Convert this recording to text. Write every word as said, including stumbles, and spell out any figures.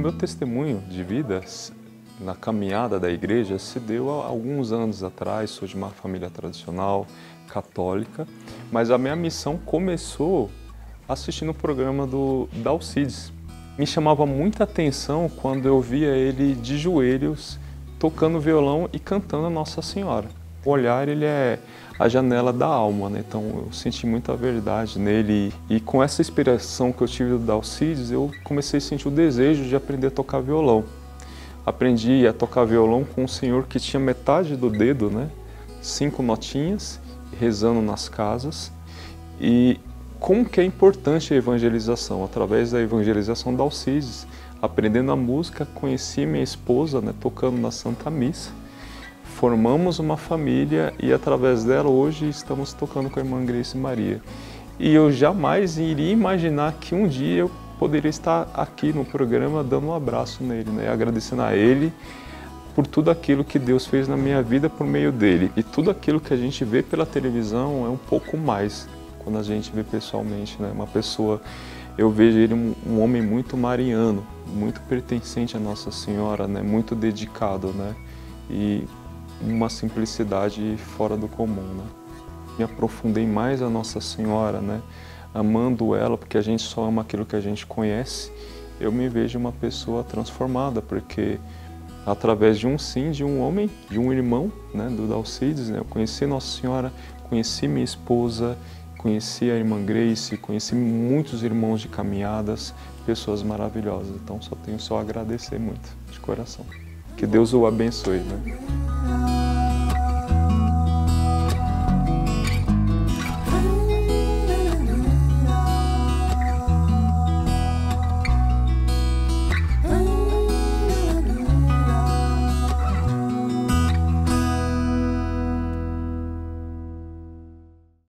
meu testemunho de vida na caminhada da igreja se deu há alguns anos atrás. Sou de uma família tradicional, católica, mas a minha missão começou assistindo o programa do da Alcides. Me chamava muita atenção quando eu via ele de joelhos, tocando violão e cantando a Nossa Senhora. O olhar, ele é a janela da alma, né? Então eu senti muita verdade nele e com essa inspiração que eu tive do Alcides, eu comecei a sentir o desejo de aprender a tocar violão. Aprendi a tocar violão com um senhor que tinha metade do dedo, né? Cinco notinhas, rezando nas casas. E como que é importante a evangelização? Através da evangelização da Alcides, aprendendo a música, conheci minha esposa, né, tocando na Santa Missa. Formamos uma família e através dela hoje estamos tocando com a irmã Grace Maria. E eu jamais iria imaginar que um dia eu poderia estar aqui no programa dando um abraço nele, né, agradecendo a ele por tudo aquilo que Deus fez na minha vida por meio dele. E tudo aquilo que a gente vê pela televisão é um pouco mais quando a gente vê pessoalmente, né? Uma pessoa, eu vejo ele um, um homem muito mariano, muito pertencente à Nossa Senhora, né? Muito dedicado, né? E uma simplicidade fora do comum, né? Me aprofundei mais a Nossa Senhora, né? Amando ela, porque a gente só ama aquilo que a gente conhece. Eu me vejo uma pessoa transformada, porque através de um sim, de um homem, de um irmão, né, do Alcides, né, eu conheci Nossa Senhora, conheci minha esposa, conheci a irmã Grace, conheci muitos irmãos de caminhadas, pessoas maravilhosas. Então só tenho só a agradecer muito, de coração. Que Deus o abençoe, né?